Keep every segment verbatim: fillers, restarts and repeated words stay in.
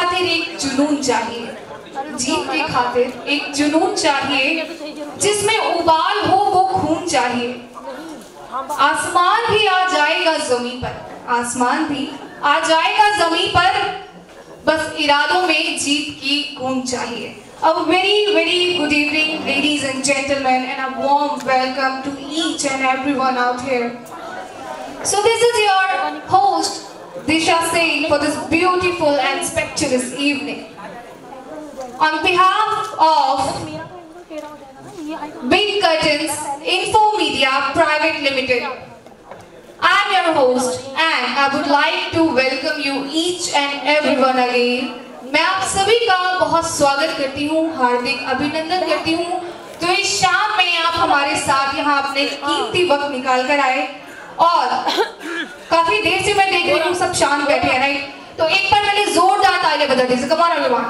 खातिर एक जुनून चाहिए, जीत के खातिर एक जुनून चाहिए, जिसमें उबाल हो वो खून चाहिए। आसमान भी आ जाएगा जमीन पर, आसमान भी आ जाएगा जमीन पर, बस इरादों में जीत की गूंज चाहिए। A very very good evening, ladies and gentlemen, and a warm welcome to each and everyone out here. So this is your host Disha Singh for this beautiful and spectacular evening. On behalf of Big Curtains Info Media Private Limited, I am your host and I would like to welcome you each and everyone again. मैं आप सभी का बहुत स्वागत करती हूँ, हार्दिक अभिनंदन करती हूँ। तो इस शाम में आप हमारे साथ यहाँ अपने कीमती वक्त निकाल कर आए और काफी देर से मैं देख रही हूँ सब शांत बैठे हैं, राइट? तो एक बार मैंने जोरदार तालियां बजा दी। कम ऑन एवरीवन।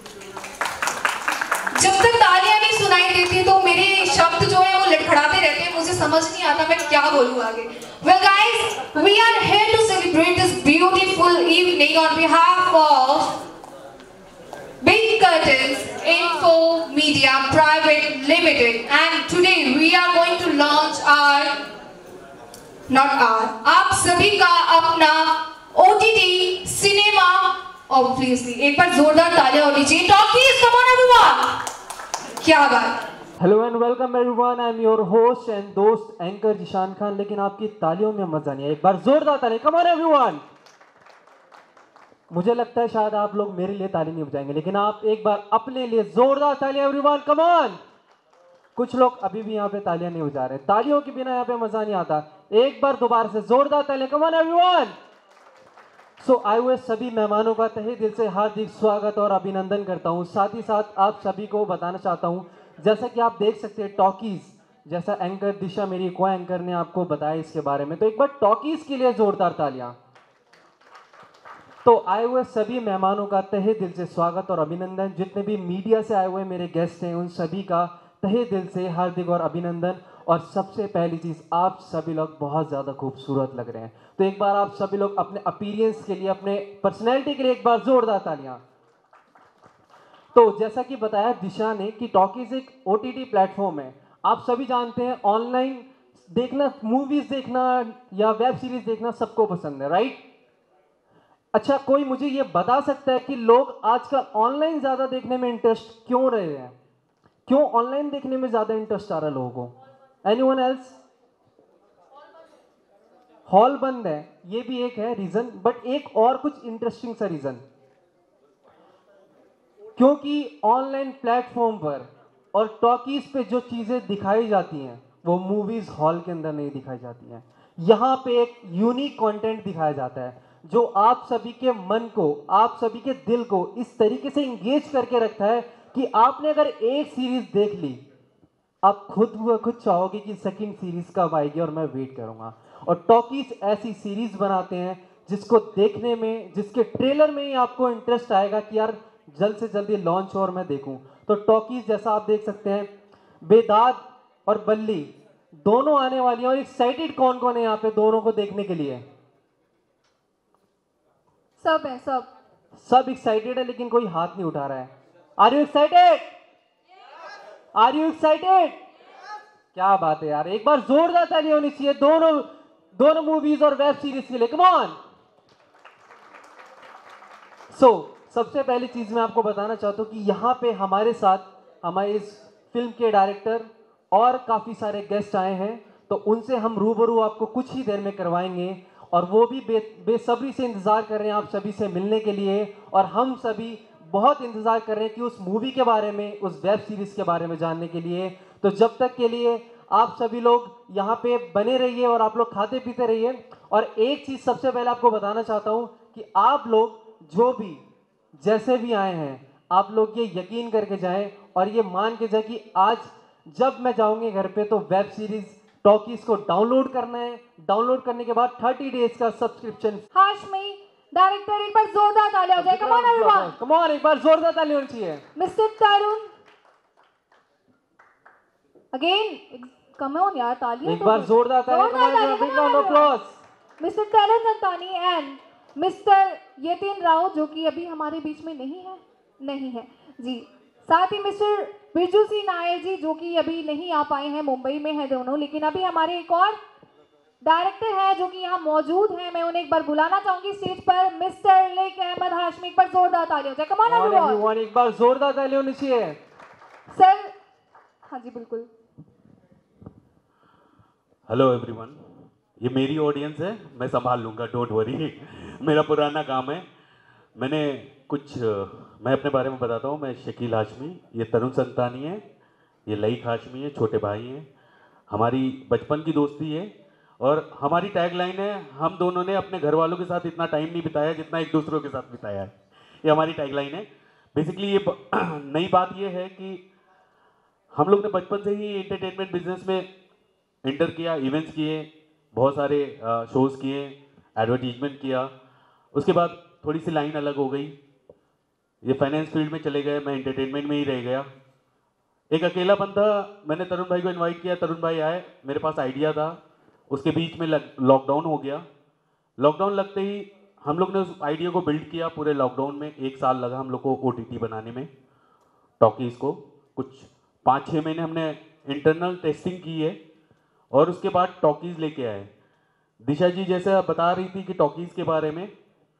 जब तक तालियां नहीं सुनाई देती तो मेरे शब्द जो है वो लड़खड़ाते रहते हैं, मुझे समझ नहीं आता मैं क्या बोलूँ आगे। Well guys, we are here to celebrate this beautiful evening on behalf of Big Curtains Info Media Private Limited, and today we are going to launch our, not our, आप सभी का अपना O T T cinema, obviously एक बार जोरदार तालियां होनी चाहिए। Talkies, come on everyone! क्या बात? Hello and welcome everyone. I am your host and दोस्त एंकर जिशान खान। लेकिन आपकी तालियों में मजा नहीं है, एक बार जोरदार तालियां। Come on everyone! मुझे लगता है शायद आप लोग मेरे लिए ताली नहीं बजाएंगे, लेकिन आप एक बार अपने लिए जोरदार तालियां एवरीवन, कम ऑन। कुछ लोग अभी भी यहाँ पे तालियां नहीं बजा रहे, तालियों के बिना यहाँ पे मजा नहीं आता। एक बार दोबारा से जोरदार तालियां, कम ऑन एवरीवन। सो आए हुए सभी मेहमानों का तहे दिल से हार्दिक स्वागत और अभिनंदन करता हूँ। साथ ही साथ आप सभी को बताना चाहता हूँ, जैसा कि आप देख सकते हैं टॉकीज, जैसा एंकर दिशा मेरी को एंकर ने आपको बताया इसके बारे में, तो एक बार टॉकीज के लिए जोरदार तालियां। तो आए हुए सभी मेहमानों का तहे दिल से स्वागत और अभिनंदन। जितने भी मीडिया से आए हुए मेरे गेस्ट हैं उन सभी का तहे दिल से हार्दिक और अभिनंदन। और सबसे पहली चीज़, आप सभी लोग बहुत ज़्यादा खूबसूरत लग रहे हैं, तो एक बार आप सभी लोग अपने अपीयरेंस के लिए, अपने पर्सनैलिटी के लिए एक बार जोरदार तालियां। तो जैसा कि बताया दिशा ने कि टॉकीज एक ओ टी टी प्लेटफॉर्म है। आप सभी जानते हैं ऑनलाइन देखना, मूवीज़ देखना या वेब सीरीज देखना सबको पसंद है, राइट? अच्छा, कोई मुझे ये बता सकता है कि लोग आजकल ऑनलाइन ज्यादा देखने में इंटरेस्ट क्यों रहे हैं? क्यों ऑनलाइन देखने में ज्यादा इंटरेस्ट आ रहा है लोगों को? Anyone else? हॉल बंद है, ये भी एक है रीजन, बट एक और कुछ इंटरेस्टिंग सा रीजन, क्योंकि ऑनलाइन प्लेटफॉर्म पर और टॉकीज पे जो चीजें दिखाई जाती हैं वो मूवीज हॉल के अंदर नहीं दिखाई जाती हैं। यहाँ पे एक यूनिक कंटेंट दिखाया जाता है जो आप सभी के मन को, आप सभी के दिल को इस तरीके से इंगेज करके रखता है कि आपने अगर एक सीरीज देख ली, आप खुद व खुद चाहोगे कि सेकंड सीरीज कब आएगी और मैं वेट करूंगा। और टॉकीज ऐसी सीरीज बनाते हैं जिसको देखने में, जिसके ट्रेलर में ही आपको इंटरेस्ट आएगा कि यार जल्द से जल्दी लॉन्च हो और मैं देखूं। तो टॉकीज जैसा आप देख सकते हैं, बेदाद और बल्ली दोनों आने वाली हैं। और एक्साइटेड कौन कौन है यहाँ पे दोनों को देखने के लिए? सब है, सब सब एक्साइटेड है, लेकिन कोई हाथ नहीं उठा रहा है। Are you excited? Are you excited? क्या बात है यार, एक बार जोरदार ताली होनी चाहिए दोनों दोनों मूवीज और वेब सीरीज के लिए। Come on. सो सबसे पहली चीज मैं आपको बताना चाहता हूं कि यहाँ पे हमारे साथ हमारे इस फिल्म के डायरेक्टर और काफी सारे गेस्ट आए हैं, तो उनसे हम रूबरू आपको कुछ ही देर में करवाएंगे। और वो भी बे, बेसब्री से इंतज़ार कर रहे हैं आप सभी से मिलने के लिए, और हम सभी बहुत इंतज़ार कर रहे हैं कि उस मूवी के बारे में, उस वेब सीरीज़ के बारे में जानने के लिए। तो जब तक के लिए आप सभी लोग यहाँ पे बने रहिए और आप लोग खाते पीते रहिए। और एक चीज़ सबसे पहले आपको बताना चाहता हूँ कि आप लोग जो भी जैसे भी आए हैं, आप लोग ये यकीन करके जाएं और ये मान के जाए कि आज जब मैं जाऊँगी घर पे तो वेब सीरीज़ टॉकीज को डाउनलोड करना है। डाउनलोड करने के बाद थर्टी डेज का सब्सक्रिप्शन। हाशमी डायरेक्टर, एक बार जोरदार तालियां हो जाए। Come on everyone, come on, एक बार जोरदार ताली होनी चाहिए। Mister Tarun again, come on यार, तालियां एक बार जोरदार ताली। Come on, big round of applause. Mister Tarun Santani and mister Yatin Rao जो कि अभी हमारे बीच में नहीं है नहीं है जी। साथ ही मिस्टर बिरजू सिंह नायर जी जो कि अभी नहीं आ पाए हैं, मुंबई में है दोनों, लेकिन अभी हमारे एक और डायरेक्टर है जो कि यहाँ मौजूद हैं, मैं उन्हें एक बार बुलाना चाहूंगी स्टेज पर, मिस्टर लेक अहमद हाशमी। एक बार जोरदार तालियां हो जाए। कम ऑन एवरीवन, एक बार जोरदार तालियां होनी चाहिए सर। हाँ जी बिल्कुल। हेलो एवरीवन, ये मेरी ऑडियंस है, मैं संभाल लूँगा, डोंट वरी। मेरा पुराना काम है। मैंने कुछ मैं अपने बारे में बताता हूँ। मैं शकील हाशमी, ये तरुण संतानी है, ये लईक हाशमी है, छोटे भाई हैं। हमारी बचपन की दोस्ती है और हमारी टैगलाइन है, हम दोनों ने अपने घर वालों के साथ इतना टाइम नहीं बिताया जितना एक दूसरे के साथ बिताया है। ये हमारी टैगलाइन है। बेसिकली ये नई बात ये है कि हम लोग ने बचपन से ही एंटरटेनमेंट बिजनेस में एंटर किया, इवेंट्स किए, बहुत सारे शोज़ किए, एडवर्टीजमेंट किया। उसके बाद थोड़ी सी लाइन अलग हो गई, ये फाइनेंस फील्ड में चले गए, मैं एंटरटेनमेंट में ही रह गया। एक अकेलापन था, मैंने तरुण भाई को इनवाइट किया, तरुण भाई आए, मेरे पास आइडिया था। उसके बीच में लॉकडाउन हो गया। लॉकडाउन लगते ही हम लोग ने उस आइडिया को बिल्ड किया। पूरे लॉकडाउन में एक साल लगा हम लोग को ओटीटी बनाने में, टॉकीज़ को। कुछ पाँच छः महीने हमने इंटरनल टेस्टिंग की है और उसके बाद टॉकीज़ लेके आए। दिशा जी जैसे बता रही थी कि टॉकीज़ के बारे में,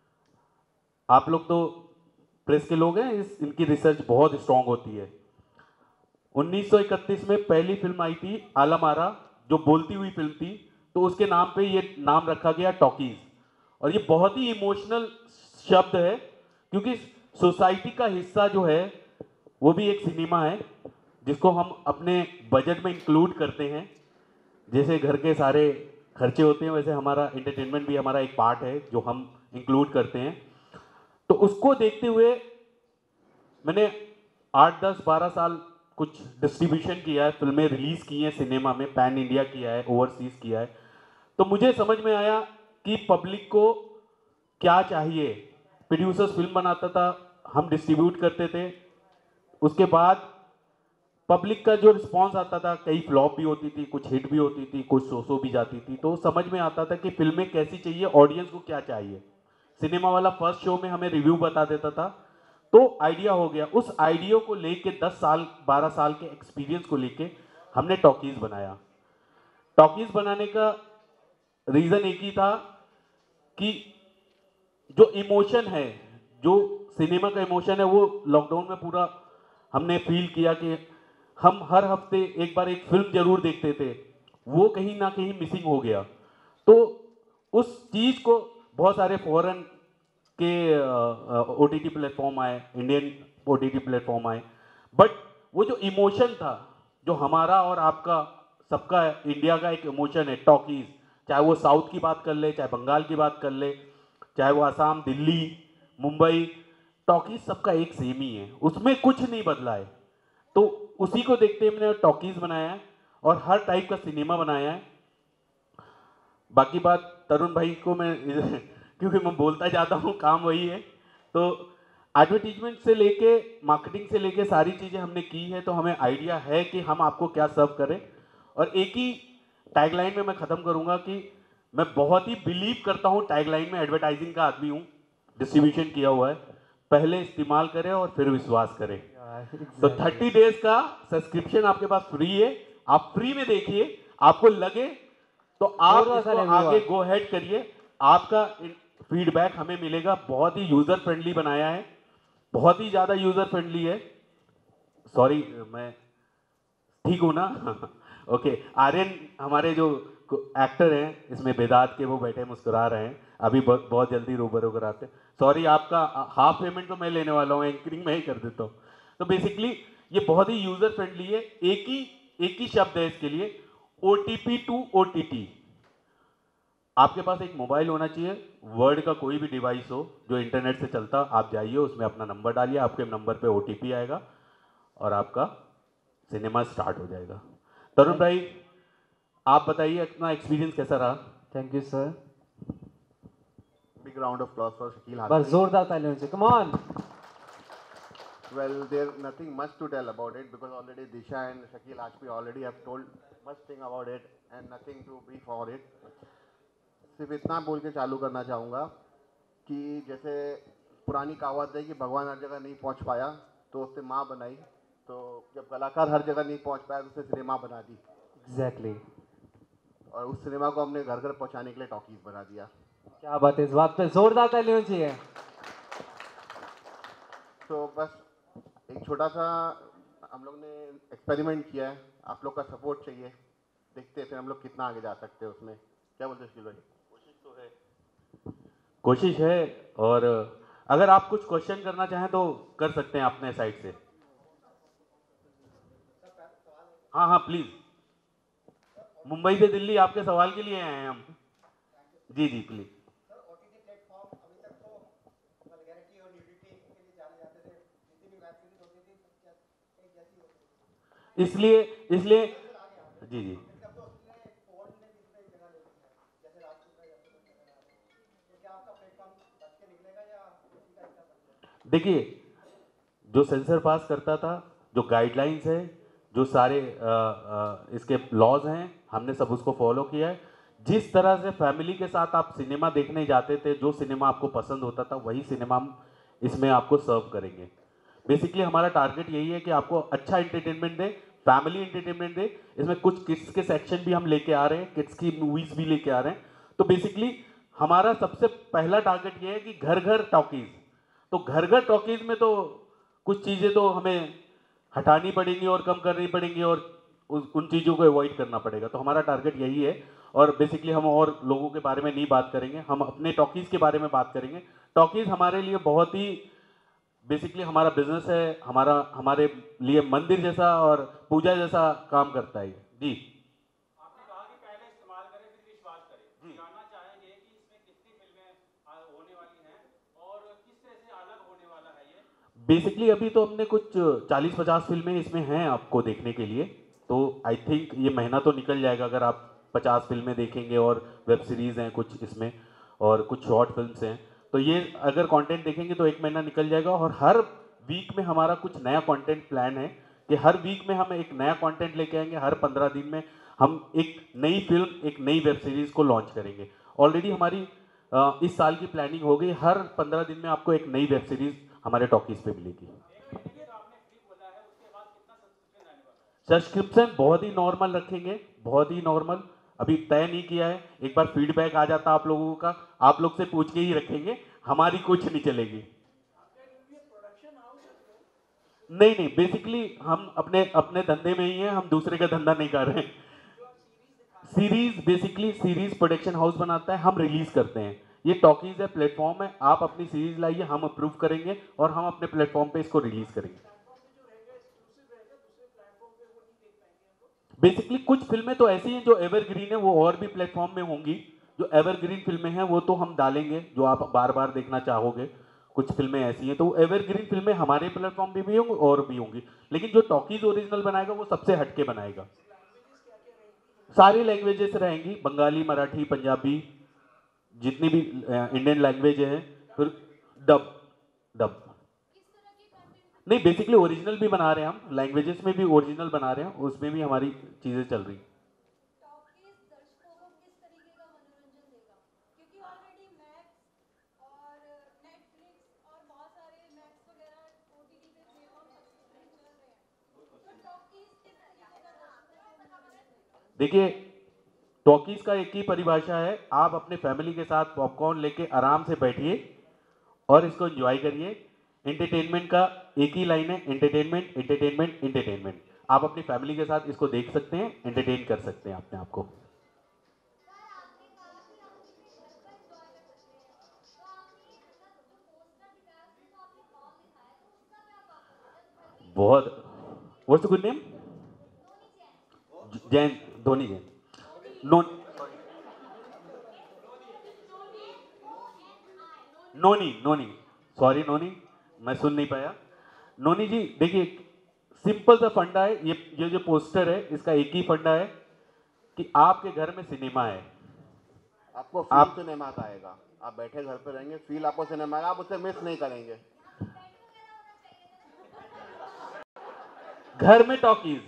आप लोग तो प्रेस के लोग हैं, इस इनकी रिसर्च बहुत स्ट्रांग होती है। उन्नीस सौ इकतीस में पहली फिल्म आई थी आलमारा, जो बोलती हुई फिल्म थी, तो उसके नाम पे ये नाम रखा गया टॉकीज़। और ये बहुत ही इमोशनल शब्द है क्योंकि सोसाइटी का हिस्सा जो है वो भी एक सिनेमा है जिसको हम अपने बजट में इंक्लूड करते हैं। जैसे घर के सारे खर्चे होते हैं वैसे हमारा एंटरटेनमेंट भी हमारा एक पार्ट है जो हम इंक्लूड करते हैं। तो उसको देखते हुए मैंने आठ दस बारह साल कुछ डिस्ट्रीब्यूशन किया है, फिल्में रिलीज़ की हैं सिनेमा में, पैन इंडिया किया है, ओवरसीज़ किया है। तो मुझे समझ में आया कि पब्लिक को क्या चाहिए। प्रोड्यूसर्स फिल्म बनाता था, हम डिस्ट्रीब्यूट करते थे, उसके बाद पब्लिक का जो रिस्पांस आता था, कई फ्लॉप भी होती थी, कुछ हिट भी होती थी, कुछ सो सो भी जाती थी। तो समझ में आता था कि फिल्में कैसी चाहिए, ऑडियंस को क्या चाहिए। सिनेमा वाला फर्स्ट शो में हमें रिव्यू बता देता था, तो आइडिया हो गया। उस आइडिया को लेके दस साल बारह साल के एक्सपीरियंस को लेके हमने टॉकीज़ बनाया। टॉकीज़ बनाने का रीज़न एक ही था कि जो इमोशन है, जो सिनेमा का इमोशन है, वो लॉकडाउन में पूरा हमने फील किया कि हम हर हफ्ते एक बार एक फिल्म जरूर देखते थे, वो कहीं ना कहीं मिसिंग हो गया। तो उस चीज़ को बहुत सारे फॉरेन के ओटीटी प्लेटफॉर्म आए, इंडियन ओटीटी प्लेटफॉर्म आए, बट वो जो इमोशन था, जो हमारा और आपका सबका इंडिया का एक इमोशन है टॉकीज़, चाहे वो साउथ की बात कर ले, चाहे बंगाल की बात कर ले, चाहे वो आसाम, दिल्ली, मुंबई, टॉकीज़ सबका एक सेम ही है, उसमें कुछ नहीं बदला है। तो उसी को देखते हुए मैंने टॉकीज़ बनाया है और हर टाइप का सिनेमा बनाया है। बाकी बात तरुण भाई को मैं क्योंकि मैं बोलता जाता हूँ, काम वही है। तो एडवर्टीजमेंट से लेके मार्केटिंग से लेके सारी चीज़ें हमने की है, तो हमें आइडिया है कि हम आपको क्या सर्व करें। और एक ही टैगलाइन में मैं ख़त्म करूँगा कि मैं बहुत ही बिलीव करता हूँ टैगलाइन में, एडवर्टाइजिंग का आदमी हूँ, डिस्ट्रीब्यूशन किया हुआ है, पहले इस्तेमाल करें और फिर विश्वास करें। तो थर्टी डेज का सब्सक्रिप्शन आपके पास फ्री है, आप फ्री में देखिए, आपको लगे तो आप इसको आगे गो हेड करिए। आपका फीडबैक हमें मिलेगा। बहुत ही यूजर फ्रेंडली बनाया है, बहुत ही ज्यादा यूजर फ्रेंडली है। सॉरी, मैं ठीक हूं ना? ओके, आर्यन हमारे जो एक्टर हैं इसमें बेदात के, वो बैठे मुस्कुरा रहे हैं, अभी बहुत बहुत जल्दी रूबरू कराते हैं। सॉरी, आपका हाफ पेमेंट तो मैं लेने वाला हूँ, एंकरिंग में ही कर देता हूँ। तो बेसिकली ये बहुत ही यूजर फ्रेंडली है। एक ही एक ही शब्द है इसके लिए, ओटीपी टू ओटीटी। आपके पास एक मोबाइल होना चाहिए, वर्ड का कोई भी डिवाइस हो जो इंटरनेट से चलता, आप जाइए उसमें अपना नंबर डालिए, आपके नंबर पे ओटीपी आएगा और आपका सिनेमा स्टार्ट हो जाएगा। तरुण भाई, आप बताइए अपना एक्सपीरियंस कैसा रहा? Thank you sir. Big round of applause for Shakil Hashmi. बस जोरदार तालियों से, come on. Well, there's nothing much to tell about it because already Disha and Shakil Hashmi already have told much thing about it and nothing to be for it. सिर्फ इतना बोल के चालू करना चाहूँगा कि जैसे पुरानी कहावत है कि भगवान हर जगह नहीं पहुंच पाया तो उससे माँ बनाई, तो जब कलाकार हर जगह नहीं पहुंच पाया तो उसने सिनेमा बना दी। एग्जैक्टली। और उस सिनेमा को हमने घर घर पहुंचाने के लिए टॉकीज बना दिया। क्या बात है, इस बात पे जोरदार ताली होनी चाहिए। तो बस एक छोटा सा हम लोग ने एक्सपेरिमेंट किया है, आप लोग का सपोर्ट चाहिए, देखते हैं फिर हम लोग कितना आगे जा सकते हैं उसमें। क्या बोलते हैं शकील भाई? कोशिश तो है, कोशिश है। और अगर आप कुछ क्वेश्चन करना चाहें तो कर सकते हैं अपने साइड से। हाँ हाँ प्लीज, मुंबई से दिल्ली आपके सवाल के लिए आए हैं हम। जी जी प्लीज। इसलिए इसलिए जी जी देखिए, जो सेंसर पास करता था, जो गाइडलाइंस है, जो सारे आ, आ, इसके लॉज हैं, हमने सब उसको फॉलो किया है। जिस तरह से फैमिली के साथ आप सिनेमा देखने जाते थे, जो सिनेमा आपको पसंद होता था, वही सिनेमा हम इसमें आपको सर्व करेंगे। बेसिकली हमारा टारगेट यही है कि आपको अच्छा एंटरटेनमेंट दे, फैमिली एंटरटेनमेंट दे। इसमें कुछ किड्स के सेक्शन भी हम लेके आ रहे हैं, किड्स की मूवीज भी लेके आ रहे हैं। तो बेसिकली हमारा सबसे पहला टारगेट ये है कि घर घर टॉकीज। तो घर घर टॉकीज में तो कुछ चीज़ें तो हमें हटानी पड़ेंगी और कम करनी पड़ेंगी और उस उन चीज़ों को अवॉइड करना पड़ेगा। तो हमारा टारगेट यही है। और बेसिकली हम और लोगों के बारे में नहीं बात करेंगे, हम अपने टॉकीज़ के बारे में बात करेंगे। टॉकीज़ हमारे लिए बहुत ही बेसिकली हमारा बिजनेस है, हमारा हमारे लिए मंदिर जैसा और पूजा जैसा काम करता है। जी, आपने कहा कि पहले इस्तेमाल करें फिर विश्वास करें। जानना चाहेंगे कि इसमें कितनी फिल्में होने वाली हैं और किस तरह से अलग होने वाला है ये। बेसिकली अभी तो हमने कुछ चालीस पचास फिल्में इसमें हैं आपको देखने के लिए। तो आई थिंक ये महीना तो निकल जाएगा अगर आप पचास फिल्में देखेंगे, और वेब सीरीज़ हैं कुछ इसमें और कुछ शॉर्ट फिल्म्स हैं। तो ये अगर कंटेंट देखेंगे तो एक महीना निकल जाएगा। और हर वीक में हमारा कुछ नया कंटेंट प्लान है कि हर वीक में हम एक नया कंटेंट लेके आएंगे। हर पंद्रह दिन में हम एक नई फिल्म, एक नई वेब सीरीज़ को लॉन्च करेंगे। ऑलरेडी हमारी अ, इस साल की प्लानिंग हो गई, हर पंद्रह दिन में आपको एक नई वेब सीरीज़ हमारे टॉकीज़ पे मिलेगी। सब्सक्रिप्शन बहुत ही नॉर्मल रखेंगे, बहुत ही नॉर्मल, अभी तय नहीं किया है। एक बार फीडबैक आ जाता आप लोगों का, आप लोग से पूछ के ही रखेंगे, हमारी कुछ नहीं चलेगी। नहीं नहीं, बेसिकली हम अपने अपने धंधे में ही हैं, हम दूसरे का धंधा नहीं कर रहे हैं। Series basically series production house बनाता है, हम रिलीज करते हैं। ये टॉकीज है, प्लेटफॉर्म है, आप अपनी सीरीज लाइए, हम अप्रूव करेंगे और हम अपने प्लेटफॉर्म पे इसको रिलीज करेंगे। बेसिकली कुछ फिल्में तो ऐसी हैं जो एवरग्रीन है, वो और भी प्लेटफॉर्म में होंगी। जो एवरग्रीन फिल्में हैं वो तो हम डालेंगे, जो आप बार बार देखना चाहोगे। कुछ फिल्में ऐसी हैं तो एवरग्रीन फिल्में हमारे प्लेटफॉर्म पे भी होंगी और भी होंगी। लेकिन जो टॉकीज ओरिजिनल बनाएगा वो सबसे हटके बनाएगा। सारी लैंग्वेजेस रहेंगी, बंगाली, मराठी, पंजाबी, जितनी भी इंडियन लैंग्वेज है। फिर डब डब नहीं, बेसिकली ओरिजिनल भी बना रहे हैं हम, लैंग्वेजेस में भी ओरिजिनल बना रहे हैं, उसमें भी हमारी चीज़ें चल रही हैं। देखिए, टॉकीज का एक ही परिभाषा है, आप अपने फैमिली के साथ पॉपकॉर्न लेके आराम से बैठिए और इसको एंजॉय करिए। एंटरटेनमेंट का एक ही लाइन है, एंटरटेनमेंट एंटरटेनमेंट एंटरटेनमेंट। आप अपनी फैमिली के साथ इसको देख सकते हैं, एंटरटेन कर सकते हैं अपने आप को। बहुत। What's the good name? Jain, Dhoni Jain. No Noni Noni sorry Noni, मैं सुन नहीं पाया। नोनी जी देखिए, सिंपल सा फंडा है, ये ये जो पोस्टर है इसका एक ही फंडा है कि आपके घर में सिनेमा है, आपको फील आप सिनेमा का आएगा। आप बैठे घर पे रहेंगे, फील आपको सिनेमा आएगा, आप उसे मिस नहीं करेंगे। घर में टॉकीज।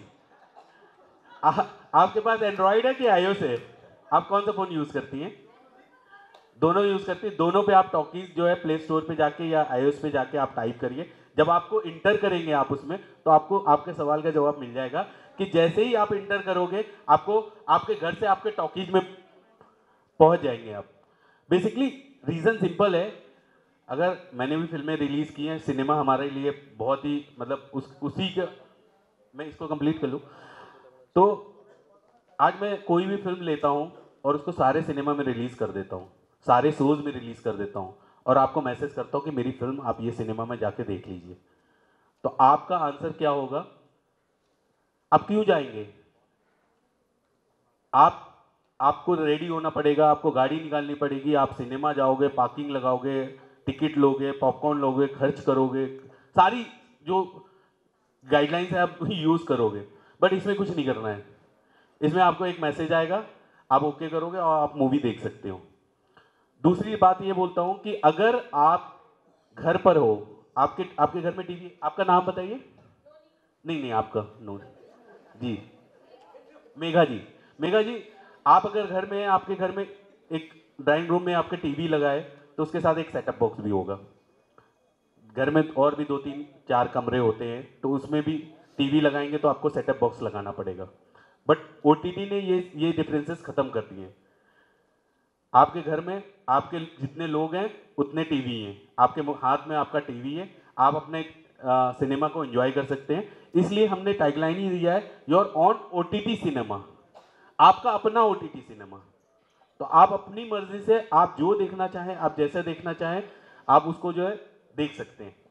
आ, आपके पास एंड्रॉइड है कि आईओएस है? आप कौन सा फोन यूज करती हैं? दोनों यूज़ करती है। दोनों पे आप टॉकीज जो है प्ले स्टोर पे जाके या आईओएस पे जाके आप टाइप करिए। जब आपको इंटर करेंगे आप उसमें, तो आपको आपके सवाल का जवाब मिल जाएगा कि जैसे ही आप इंटर करोगे आपको आपके घर से आपके टॉकीज में पहुंच जाएंगे आप। बेसिकली रीज़न सिंपल है। अगर मैंने भी फिल्में रिलीज़ की हैं, सिनेमा हमारे लिए बहुत ही मतलब उस उसी का, मैं इसको कंप्लीट कर लूँ तो आज मैं कोई भी फिल्म लेता हूँ और उसको सारे सिनेमा में रिलीज़ कर देता हूँ, सारे शोज़ में रिलीज़ कर देता हूँ और आपको मैसेज करता हूँ कि मेरी फिल्म आप ये सिनेमा में जाके देख लीजिए। तो आपका आंसर क्या होगा? आप क्यों जाएंगे? आप आपको रेडी होना पड़ेगा, आपको गाड़ी निकालनी पड़ेगी, आप सिनेमा जाओगे, पार्किंग लगाओगे, टिकट लोगे, पॉपकॉर्न लोगे, खर्च करोगे, सारी जो गाइडलाइंस है आप यूज़ करोगे। बट इसमें कुछ नहीं करना है। इसमें आपको एक मैसेज आएगा, आप ओके करोगे और आप मूवी देख सकते हो। दूसरी बात ये बोलता हूँ कि अगर आप घर पर हो, आपके आपके घर में टीवी, आपका नाम बताइए। नहीं नहीं आपका नो जी, मेघा जी। मेघा जी, आप अगर घर में हैं, आपके घर में एक ड्राइंग रूम में आपके टीवी लगाए तो उसके साथ एक सेटअप बॉक्स भी होगा। घर में और भी दो तीन चार कमरे होते हैं तो उसमें भी टीवी लगाएंगे तो आपको सेटअप बॉक्स लगाना पड़ेगा। बट ओटीटी ने ये ये डिफरेंसेस खत्म कर दिए। आपके घर में आपके जितने लोग हैं उतने टीवी हैं, आपके हाथ में आपका टीवी है, आप अपने आ, सिनेमा को एंजॉय कर सकते हैं। इसलिए हमने टैगलाइन ही दिया है योर ऑन ओटीटी सिनेमा, आपका अपना ओटीटी सिनेमा। तो आप अपनी मर्जी से आप जो देखना चाहें, आप जैसे देखना चाहें, आप उसको जो है देख सकते हैं।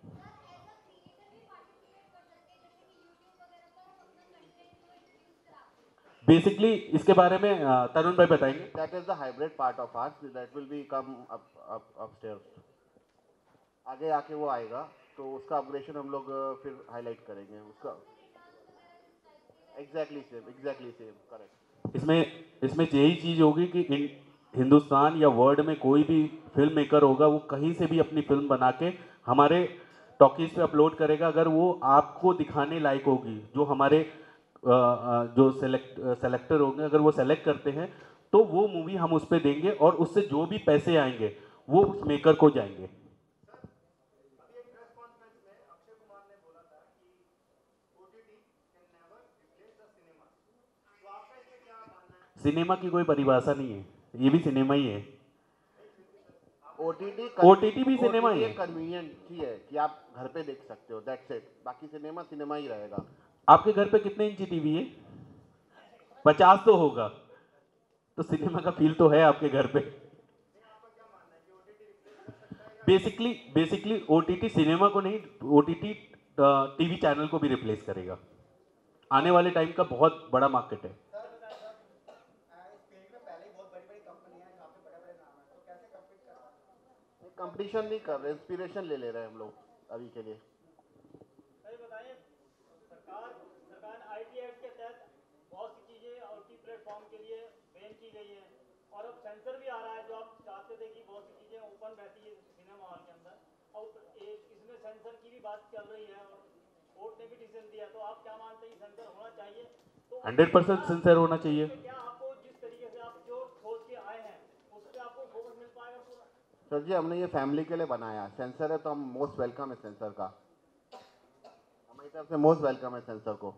बेसिकली इसके बारे में तरुण भाई बताएंगे। That is the hybrid part of arts that will be come up up upstairs. आगे आके वो आएगा तो उसका अपग्रेडेशन हम लोग फिर हाईलाइट करेंगे उसका। Exactly same, exactly same, correct. इसमें इसमें यही चीज होगी कि इन हिंदुस्तान या वर्ल्ड में कोई भी फिल्म मेकर होगा वो कहीं से भी अपनी फिल्म बना के हमारे टॉकीज पे अपलोड करेगा। अगर वो आपको दिखाने लायक होगी, जो हमारे जो सेलेक्ट सेलेक्टर होंगे अगर वो सेलेक्ट करते हैं तो वो मूवी हम उस पर देंगे और उससे जो भी पैसे आएंगे वो उस मेकर को जाएंगे। सिनेमा की कोई परिभाषा नहीं है, ये भी सिनेमा ही है। ओटीटी ओटीटी भी सिनेमा ही है। कन्वीनियंट ही है कि आप घर पे देख सकते हो, दैट्स इट। बाकी सिनेमा सिनेमा ही रहेगा। आपके घर पे कितने इंची टीवी है? पचास तो होगा, तो सिनेमा का फील तो है आपके घर पे। बेसिकली बेसिकली ओटीटी सिनेमा को नहीं, ओटीटी टीवी चैनल को भी रिप्लेस करेगा। आने वाले टाइम का बहुत बड़ा मार्केट है। कंपटीशन नहीं कर रहे, इंस्पिरेशन ले ले रहे हैं हम लोग अभी के लिए। सही बताइए, सरकार सरकार आईटी एक्ट के तहत बहुत सी चीजें ओटीटी प्लेटफॉर्म के लिए बैन की गई है और अब सेंसर भी आ रहा है। जो आप चाहते थे कि बहुत सी चीजें ओपन रहती है सिनेमा हॉल के अंदर, अब इसमें सेंसर की भी बात चल रही है और कोर्ट ने भी डिसीजन दिया। तो आप क्या मानते हैं सेंसर होना चाहिए? तो हंड्रेड परसेंट सेंसर होना चाहिए। क्या आपको जिस तरीके से आप जो सोच के आए हैं उस पर आपको फोकस मिल पाएगा पूरा? सर जी, हमने ये फैमिली के लिए बनाया। सेंसर है तो हम मोस्ट वेलकम है सेंसर का, हमारी तरफ से मोस्ट वेलकम है सेंसर को।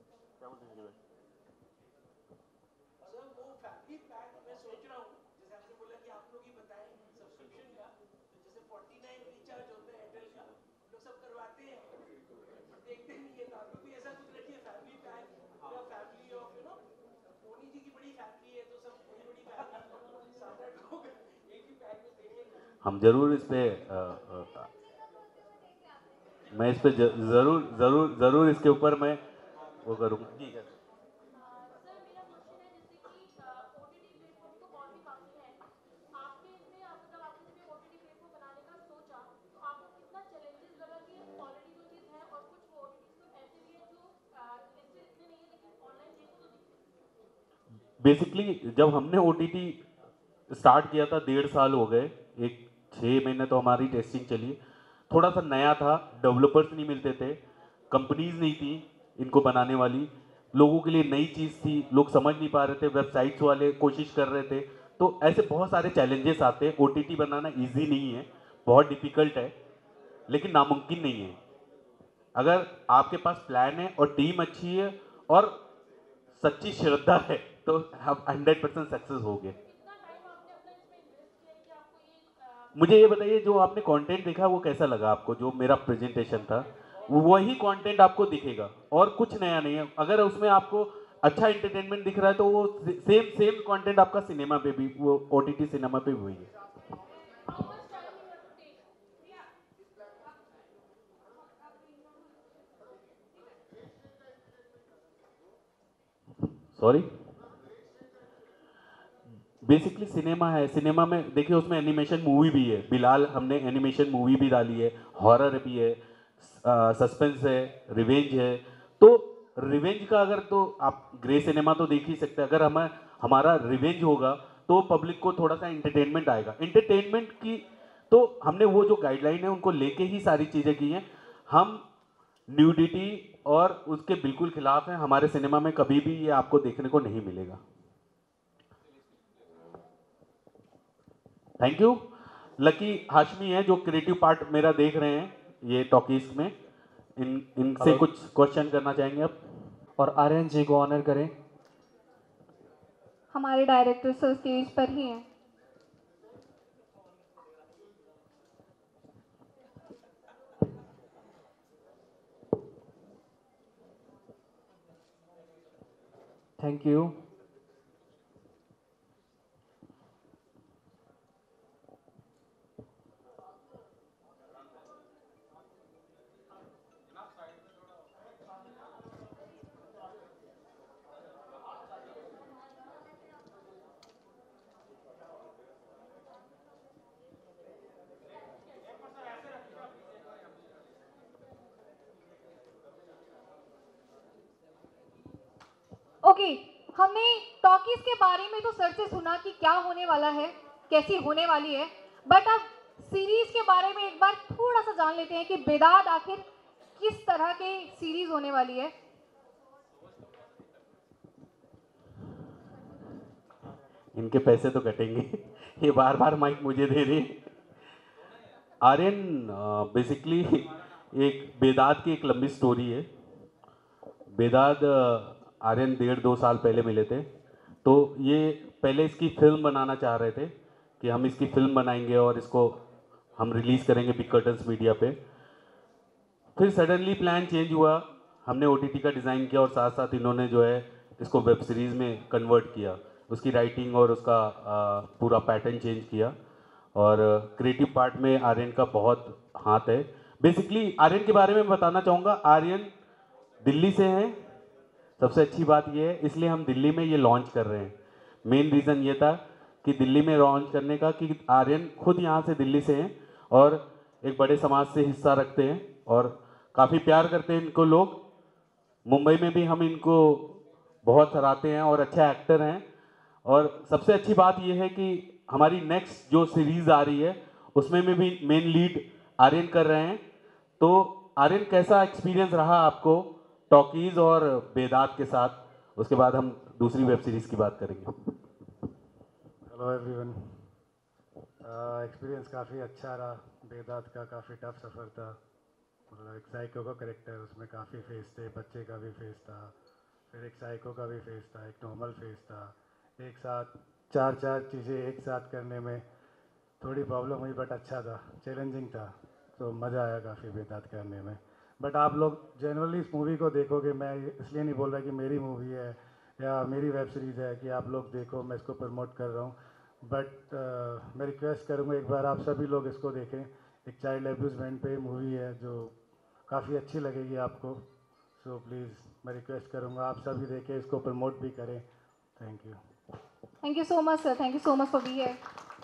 हम जरूर इस पे आ, आ, मैं इस पे ज, जरूर जरूर जरूर इसके ऊपर मैं वो करूँगा। जी बेसिकली जब हमने ओटीटी स्टार्ट किया था डेढ़ साल हो गए, एक छः महीने तो हमारी टेस्टिंग चली। थोड़ा सा नया था, डेवलपर्स नहीं मिलते थे, कंपनीज नहीं थी इनको बनाने वाली, लोगों के लिए नई चीज़ थी, लोग समझ नहीं पा रहे थे, वेबसाइट्स वाले कोशिश कर रहे थे। तो ऐसे बहुत सारे चैलेंजेस आते हैं। ओटीटी बनाना इजी नहीं है, बहुत डिफिकल्ट है, लेकिन नामुमकिन नहीं है। अगर आपके पास प्लान है और टीम अच्छी है और सच्ची श्रद्धा है तो आप हंड्रेड परसेंट सक्सेस हो गए। मुझे ये बताइए, जो आपने कंटेंट देखा वो कैसा लगा आपको? जो मेरा प्रेजेंटेशन था वही कंटेंट आपको दिखेगा और कुछ नया नहीं है। अगर उसमें आपको अच्छा एंटरटेनमेंट दिख रहा है तो वो सेम सेम कंटेंट आपका सिनेमा पे भी, वो ओटीटी सिनेमा पे भी वही है। सॉरी, बेसिकली सिनेमा है। सिनेमा में देखिए उसमें एनिमेशन मूवी भी है। बिलाल हमने एनिमेशन मूवी भी डाली है, हॉरर भी है, सस्पेंस है, रिवेंज है। तो रिवेंज का अगर, तो आप ग्रे सिनेमा तो देख ही सकते हैं। अगर हमें हमारा रिवेंज होगा तो पब्लिक को थोड़ा सा एंटरटेनमेंट आएगा। एंटरटेनमेंट की तो हमने वो जो गाइडलाइन है उनको लेके ही सारी चीज़ें की हैं। हम न्यूडिटी और उसके बिल्कुल खिलाफ हैं। हमारे सिनेमा में कभी भी ये आपको देखने को नहीं मिलेगा। Thank you. लकी हाशमी है जो क्रिएटिव पार्ट मेरा देख रहे हैं ये टॉकीज में, इन इनसे कुछ क्वेश्चन करना चाहेंगे आप? और आर्यन जी को ऑनर करें। हमारे डायरेक्टर सर स्टेज पर ही हैं। Thank you. ओके, हमने टॉकीज के बारे में तो सर से सुना कि क्या होने वाला है, कैसी होने वाली है, बट अब सीरीज के बारे में एक बार थोड़ा सा जान लेते हैं कि बेदाद आखिर किस तरह की सीरीज होने वाली है। इनके पैसे तो कटेंगे ये बार बार माइक मुझे दे रहे। आर्यन बेसिकली एक बेदाद की एक लंबी स्टोरी है। बेदाद आर्यन डेढ़ दो साल पहले मिले थे, तो ये पहले इसकी फिल्म बनाना चाह रहे थे कि हम इसकी फिल्म बनाएंगे और इसको हम रिलीज़ करेंगे बिग कर्टन्स मीडिया पे। फिर सडनली प्लान चेंज हुआ, हमने ओटीटी का डिज़ाइन किया और साथ साथ इन्होंने जो है इसको वेब सीरीज़ में कन्वर्ट किया। उसकी राइटिंग और उसका आ, पूरा पैटर्न चेंज किया और क्रिएटिव पार्ट में आर्यन का बहुत हाथ है। बेसिकली आर्यन के बारे में बताना चाहूँगा, आर्यन दिल्ली से हैं। सबसे अच्छी बात यह है, इसलिए हम दिल्ली में ये लॉन्च कर रहे हैं। मेन रीज़न ये था कि दिल्ली में लॉन्च करने का कि आर्यन खुद यहाँ से दिल्ली से हैं और एक बड़े समाज से हिस्सा रखते हैं और काफ़ी प्यार करते हैं इनको लोग। मुंबई में भी हम इनको बहुत सराहते हैं और अच्छे एक्टर हैं। और सबसे अच्छी बात यह है कि हमारी नेक्स्ट जो सीरीज़ आ रही है उसमें में भी मेन लीड आर्यन कर रहे हैं। तो आर्यन, कैसा एक्सपीरियंस रहा आपको टॉकीज और बेदाद के साथ? उसके बाद हम दूसरी वेब सीरीज़ की बात करेंगे। हेलो एवरीवन, एक्सपीरियंस काफ़ी अच्छा रहा। बेदाद का काफ़ी टफ सफ़र था। मतलब एक साइको का करेक्टर, उसमें काफ़ी फेस थे। बच्चे का भी फेस था, फिर एक साइको का भी फेस था, एक नॉर्मल फेस था। एक साथ चार चार चीज़ें एक साथ करने में थोड़ी प्रॉब्लम हुई, बट अच्छा था, चैलेंजिंग था। तो मज़ा आया काफ़ी बेदाद करने में। बट आप लोग जनरली इस मूवी को देखोगे, मैं इसलिए नहीं बोल रहा कि मेरी मूवी है या मेरी वेब सीरीज़ है कि आप लोग देखो, मैं इसको प्रमोट कर रहा हूँ। बट uh, मैं रिक्वेस्ट करूँगा एक बार आप सभी लोग इसको देखें। एक चाइल्ड एब्यूजमेंट पे मूवी है जो काफ़ी अच्छी लगेगी आपको। सो प्लीज़ मैं रिक्वेस्ट करूँगा आप सभी देखें, इसको प्रमोट भी करें। Thank you. Thank you so much sir, thank you so much for be here.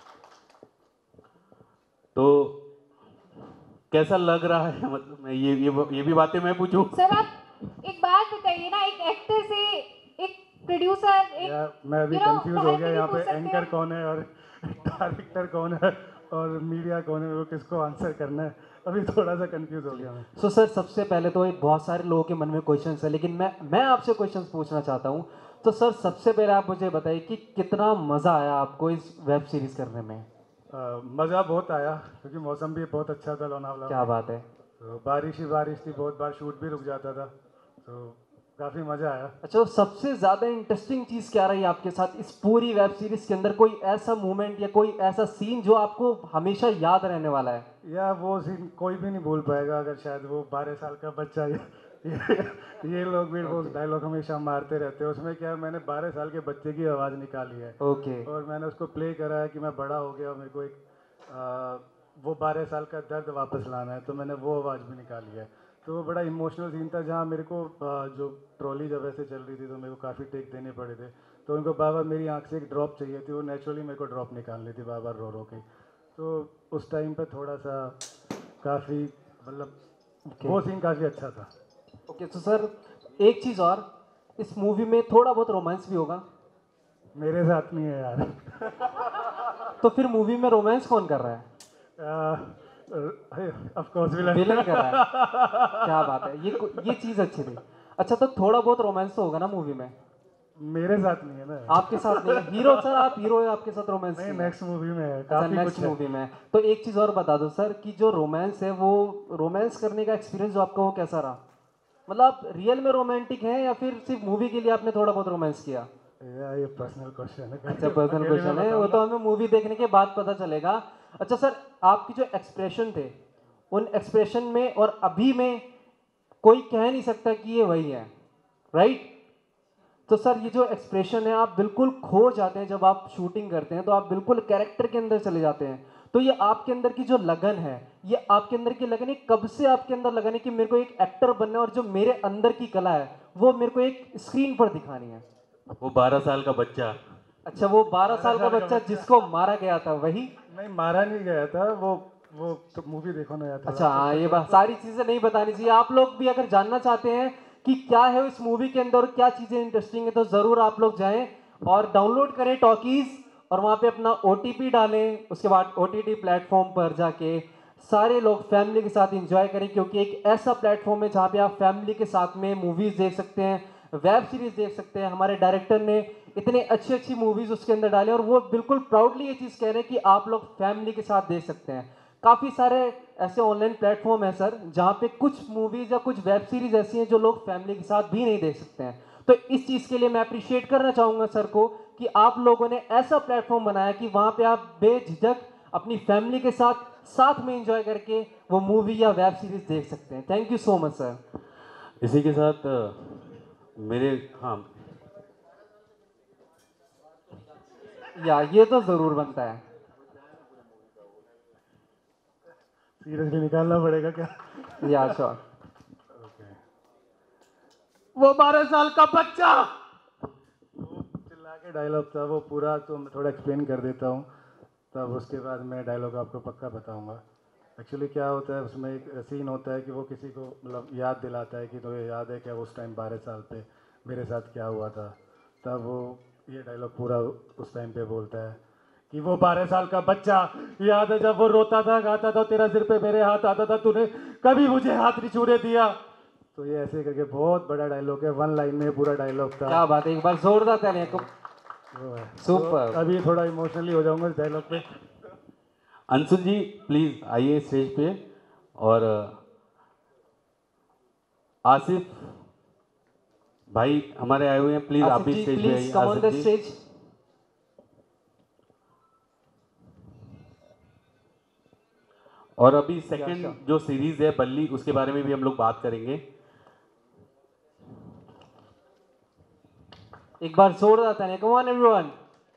तो कैसा लग रहा है? मतलब मैं ये ये ये भी बातें मैं पूछूं? सर आप एक बात बताइए ना, एक एक्टर से एक प्रोड्यूसर, एक या मैं अभी you know, कंफ्यूज हो गया यहाँ पे पूछ सकते एंकर हैं। कौन है और डायरेक्टर कौन है और मीडिया कौन है, वो किसको आंसर करना है, अभी थोड़ा सा कंफ्यूज हो गया मैं। सो so, सर सबसे पहले तो एक बहुत सारे लोगों के मन में क्वेश्चंस है, लेकिन मैं मैं आपसे क्वेश्चंस पूछना चाहता हूँ। तो सर सबसे पहले आप मुझे बताइए कि कितना मज़ा आया आपको इस वेब सीरीज़ करने में? मज़ा बहुत आया क्योंकि मौसम भी बहुत अच्छा था लोनावला क्या में। बात है। तो बारिश ही बारिश थी, बहुत बार शूट भी रुक जाता था, तो काफ़ी मज़ा आया। अच्छा, सबसे ज़्यादा इंटरेस्टिंग चीज़ क्या रही आपके साथ इस पूरी वेब सीरीज़ के अंदर? कोई ऐसा मोमेंट या कोई ऐसा सीन जो आपको हमेशा याद रहने वाला है? या वो सीन कोई भी नहीं भूल पाएगा, अगर शायद वो बारह साल का बच्चा ये ये लोग भी वो डायलॉग हमेशा मारते रहते हैं। उसमें क्या है, मैंने बारह साल के बच्चे की आवाज़ निकाली है। ओके। और मैंने उसको प्ले करा है कि मैं बड़ा हो गया और मेरे को एक आ, वो बारह साल का दर्द वापस लाना है, तो मैंने वो आवाज़ भी निकाली है। तो वो बड़ा इमोशनल सीन था, जहाँ मेरे को आ, जो ट्रॉली जब ऐसे चल रही थी तो मेरे को काफ़ी टेक देने पड़े थे। तो उनको बार बार मेरी आँख से एक ड्रॉप चाहिए थी, वो नेचुरली मेरे को ड्रॉप निकालनी थी बार बार रो रो के। तो उस टाइम पे थोड़ा सा काफ़ी मतलब वो सीन काफ़ी अच्छा था। ओके, तो सर एक चीज़ और, इस मूवी में थोड़ा बहुत रोमांस भी होगा? मेरे साथ नहीं है यार। तो फिर मूवी में रोमांस कौन कर रहा है? ऑफ कोर्स विलन विलन कर रहा है। क्या बात है, ये ये चीज़ अच्छी थी। अच्छा, तो थोड़ा बहुत रोमांस तो होगा ना मूवी में? मेरे साथ नहीं है ना। आपके साथ नहीं है? हीरो सर, आप हीरो है, आपके साथ रोमांस नहीं, नेक्स्ट मूवी में है। अच्छा, नेक्स्ट मूवी में। तो एक चीज़ और बता दो सर कि जो रोमांस है, वो रोमांस करने का एक्सपीरियंस जो आपका वो कैसा रहा? मतलब आप रियल में रोमांटिक हैं या फिर सिर्फ मूवी के लिए आपने थोड़ा बहुत रोमांस किया? या ये पर्सनल क्वेश्चन है। अच्छा, पर्सनल क्वेश्चन है, वो तो हमें मूवी देखने के बाद पता चलेगा। अच्छा सर, आपकी जो एक्सप्रेशन थे, उन एक्सप्रेशन में और अभी में कोई कह नहीं सकता कि ये वही है, राइट? तो सर ये जो एक्सप्रेशन है, आप बिल्कुल खो जाते हैं जब आप शूटिंग करते हैं, तो आप बिल्कुल कैरेक्टर के अंदर चले जाते हैं। तो ये आपके अंदर की जो लगन है, ये आपके अंदर की लगन है, कब से आपके अंदर लगन है कि मेरे को एक एक्टर बनना है और जो मेरे अंदर की कला है वो मेरे को एक स्क्रीन पर दिखानी है? वो बारह साल का बच्चा। अच्छा, वो बारह साल का बच्चा जिसको मारा गया था वही? नहीं, मारा नहीं गया था, वो वो तो मूवी देखो ना यार। अच्छा हाँ, ये बात सारी चीजें नहीं बतानी चाहिए। आप लोग भी अगर जानना चाहते हैं कि क्या है इस मूवी के अंदर और क्या चीजें इंटरेस्टिंग है, तो जरूर आप लोग जाएं और डाउनलोड करें टॉकीज, और वहां पे अपना ओटीपी डालें। उसके बाद ओटीटी प्लेटफॉर्म पर जाके सारे लोग फैमिली के साथ एंजॉय करें, क्योंकि एक ऐसा प्लेटफॉर्म है जहाँ पे आप फैमिली के साथ में मूवीज देख सकते हैं, वेब सीरीज देख सकते हैं। हमारे डायरेक्टर ने इतने अच्छी अच्छी मूवीज उसके अंदर डाले और वो बिल्कुल प्राउडली ये चीज़ कह रहे हैं कि आप लोग फैमिली के साथ देख सकते हैं। काफ़ी सारे ऐसे ऑनलाइन प्लेटफॉर्म है सर, जहाँ पे कुछ मूवीज या कुछ वेब सीरीज ऐसी हैं जो लोग फैमिली के साथ भी नहीं देख सकते हैं। तो इस चीज़ के लिए मैं अप्रिशिएट करना चाहूँगा सर को कि आप लोगों ने ऐसा प्लेटफॉर्म बनाया कि वहाँ पे आप बेझिझक अपनी फैमिली के साथ साथ में एंजॉय करके वो मूवी या वेब सीरीज देख सकते हैं। Thank you so much sir. इसी के साथ मेरे हाँ या ये तो ज़रूर बनता है। सीरियसली निकालना पड़ेगा क्या? या श्योर। वो बारह साल का बच्चा, वो चिल्ला के डायलॉग था वो पूरा, तो मैं थोड़ा एक्सप्लेन कर देता हूँ, तब उसके बाद मैं डायलॉग आपको पक्का बताऊँगा। एक्चुअली क्या होता है, उसमें एक सीन होता है कि वो किसी को मतलब याद दिलाता है कि तुम्हें याद है क्या उस टाइम बारह साल पे मेरे साथ क्या हुआ था। तब वो ये डायलॉग पूरा उस टाइम पे बोलता है कि वो बारह साल का बच्चा, याद है जब वो रोता था, गाता था, तेरा सिर पे मेरे हाथ आता था, तूने कभी मुझे हाथ नहीं छूने दिया। तो ये ऐसे करके बहुत बड़ा डायलॉग है, वन लाइन में पूरा डायलॉग था। क्या बात है, एक बार जोरदार तालियां। वो है सुपर। तो अभी थोड़ा इमोशनली हो जाऊंगा इस डायलॉग पे। अंशुल जी प्लीज आइए स्टेज पे, और आसिफ भाई हमारे आए हुए हैं, प्लीज आप भी स्टेज पे आइए। Come on the Asif ji, stage. और अभी सेकंड जो सीरीज है बल्ली, उसके बारे में भी हम लोग बात करेंगे। एक बार जोरदार तालियां। Come on everyone.